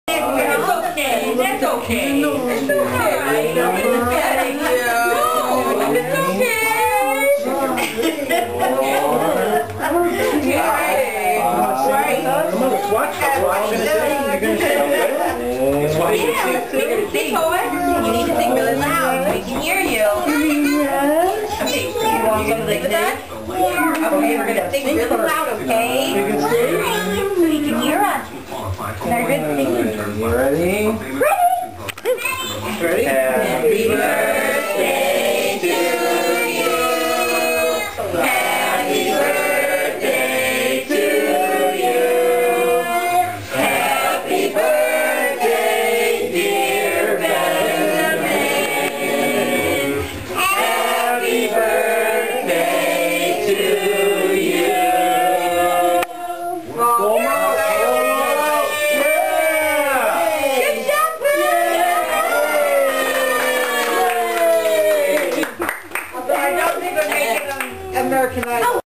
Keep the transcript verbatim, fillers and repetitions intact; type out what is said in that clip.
That's okay. That's okay. It's alright. Nobody's getting you. No, it's okay. Right. Watch. Watch. You're gonna say That's why you Yeah, we're gonna sing, Owen. You need to sing really loud so we can hear you. Okay, you want to sing with us? Okay, we're gonna sing really loud, okay? So you can hear us. Very good singing. You ready? Ready? Ready? Happy birthday to you. Happy birthday to you. Happy birthday, dear Benjamin. Happy birthday to you. Go on. Americanized.